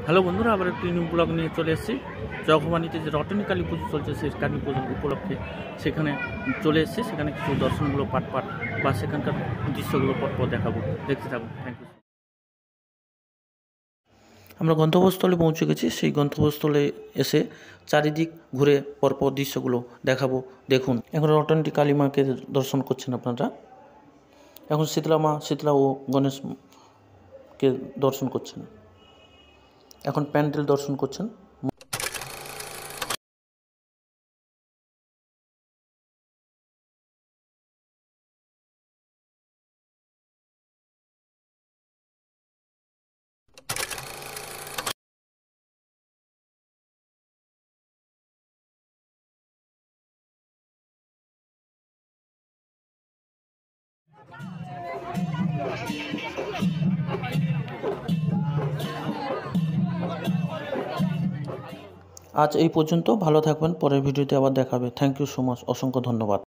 Hello বন্ধুরা, আবার একটি নিউ ব্লগ নিয়ে চলে এসেছি। জগমানিতে যে রটনী কালী পুজো চলছে, সেই কালী পুজো উপলক্ষে সেখানে চলে এসেছি। সেখানে কিছু দর্শনগুলো পাট বা সেখানকার দৃশ্যগুলো পরপর দেখাবো, দেখতে থাকুন। Thank you. আমরা গন্তব্যস্থলে পৌঁছে গেছি। সেই গন্তব্যস্থলে এসে চারিদিক ঘুরে পরপর দৃশ্যগুলো দেখাবো, দেখুন। এখন রটনী কালী মাকে দর্শন করছেন আপনারা। এখন শীতলা ও গণেশকে দর্শন করছেন। এখন প্যান্ডেল দর্শন করছেন। আজ এই পর্যন্ত। ভালো থাকবেন। পরের ভিডিওতে আবার দেখাবে। Thank you so much. অসংখ্য ধন্যবাদ।